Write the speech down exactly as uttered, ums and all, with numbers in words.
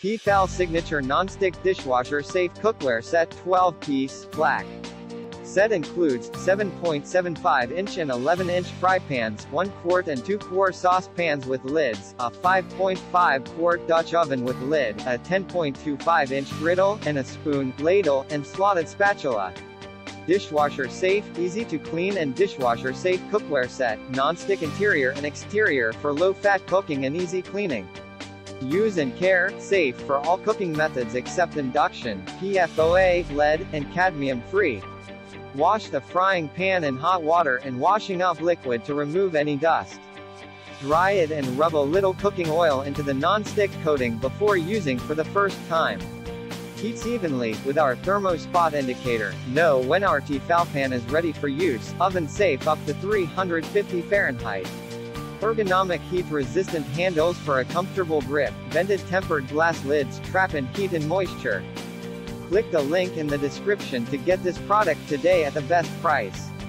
Tefal Signature Non-Stick Dishwasher Safe Cookware Set twelve piece, black. Set includes seven point seven five inch and eleven inch fry pans, one quart and two quart sauce pans with lids, a five point five quart Dutch oven with lid, a ten point two five inch griddle, and a spoon, ladle, and slotted spatula. Dishwasher safe, easy to clean and dishwasher safe cookware set, non-stick interior and exterior for low-fat cooking and easy cleaning. Use and care, safe for all cooking methods except induction, P F O A, lead, and cadmium-free. Wash the frying pan in hot water and washing off liquid to remove any dust. Dry it and rub a little cooking oil into the non-stick coating before using for the first time. Heats evenly with our thermo spot indicator. Know when our Tefal pan is ready for use. Oven safe up to three hundred fifty Fahrenheit. Ergonomic heat-resistant handles for a comfortable grip. Vented tempered glass lids trap in heat and moisture. Click the link in the description to get this product today at the best price.